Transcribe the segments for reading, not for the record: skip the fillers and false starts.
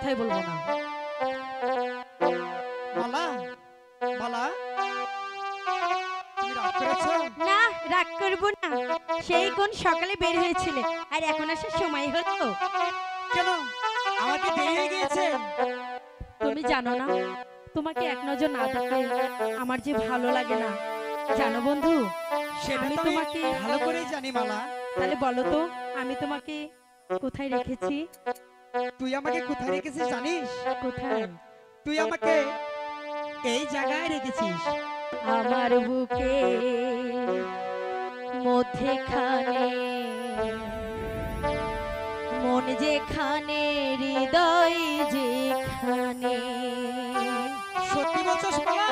কথাই বলবো না। মালা, মালা, তুমি রাগ করেছো? না, রাগ করবো না। সেই কোন সকালে বের হয়েছিলে, আর এখন আসার সময় হলো। কেন আমাকে দেরি হয়ে গিয়েছে? তুমি জানো না, তোমাকে এক নজর না দেখলে আমার যে ভালো লাগে না, জানো বন্ধু? সেটা আমি তো তোমাকে ভালো করেই জানি মালা। তাহলে বলো তো, আমি তোমাকে কোথায় রেখেছি? তুই আমাকে কোথায় রেখেছিস জানিস? কোথায়? তুই আমাকে এই জায়গায় রেখেছিস। আমার বুকে মধ্যেখানে, মন যেখানে, হৃদয় যেখানে। সত্যি বলছস মালা?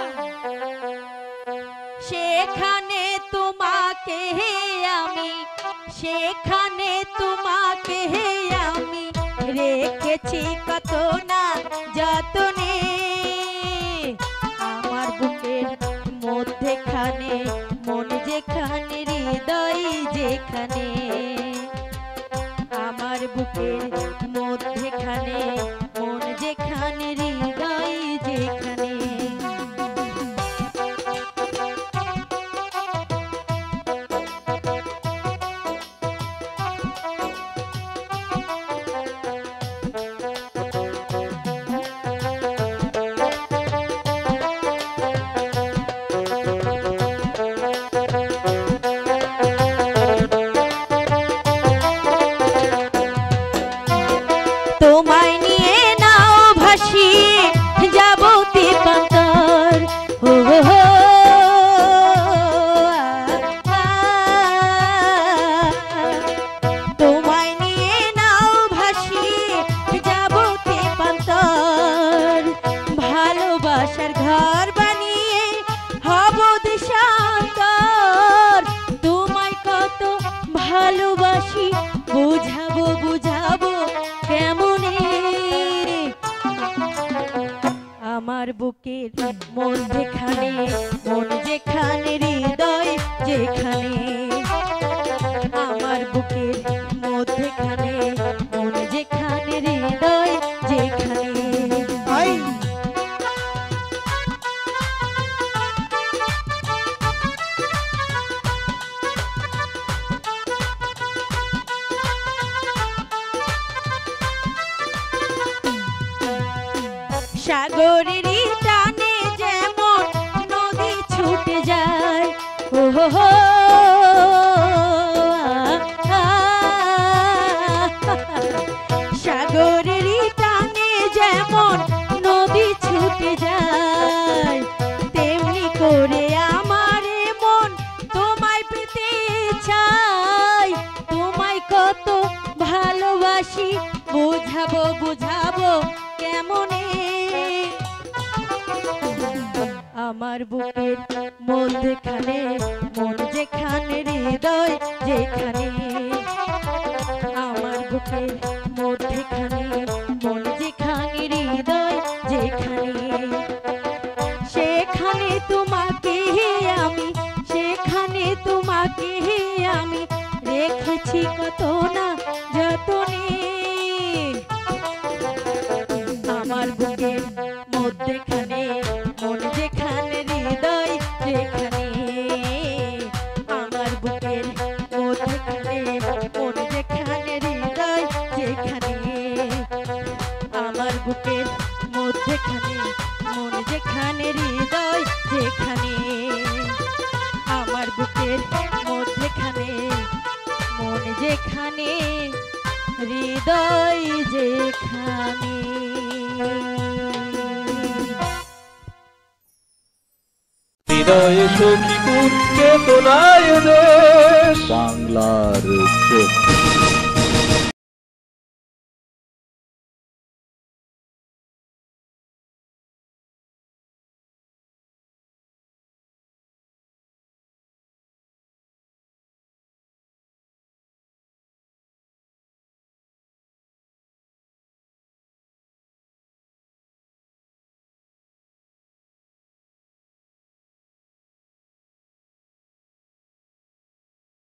সেখানে তোমাকে আমি, সেখানে তোমাকে আমি রেখেছি কত না যতনে। আমার বুকের মধ্যেখানে, মন যেখানে, হৃদয় যেখানে। আমার বুকের মধ্যেখানে, মন যেখানে, হৃদয় যেখানে। তোমায় নিয়ে নাও ভাসিয়ে যাব তেপান্তর। ও হো হো, তোমায় নিয়ে নাও ভাসিয়ে যাব তেপান্তর। ভালোবাসার ঘর বানিয়ে হব দেশান্তর। তোমায় কত ভালোবাসি, বুঝাবো বুঝাবো কেমনে। আমার বুকের মধ্যেখানে, মন যেখানে, হৃদয় যেখানে। আমার বুকের মধ্যেখানে, মন যেখানে, হৃদয় যেখানে। আই সাগরেরই টানে যেমন নদী ছুটে যায়। ও হো হো, সাগরেরই টানে যেমন নদী ছুটে যায়, তেমনি করে আমার মন তোমায় পেতে চাই। তোমায় কত ভালোবাসি, বুঝাবো বুঝাবো কেমনে। আমার বুকের মধ্যেখানে, মন যেখানে, হৃদয় যেখানে। আমার বুকের মধ্যেখানে, মন যেখানে, হৃদয় যেখানে। সেখানে তোমাকে আমি, সেখানে তোমাকে আমি রেখেছি কত না যতনে। আমার বুকের মধ্যেখানে, মন যেখানে, হৃদয় যেখানে। আমার বুকের মধ্যেখানে, মন যেখানে, হৃদয় যেখানে। আমার বুকের মধ্যেখানে, মন যেখানে, হৃদয় যেখানে। আমার বুকের মধ্যেখানে, মন যেখানে, হৃদয় যেখানে। হৃদয়ে সখী পুত্রে তোলায় দেশ বাংলার চোখ।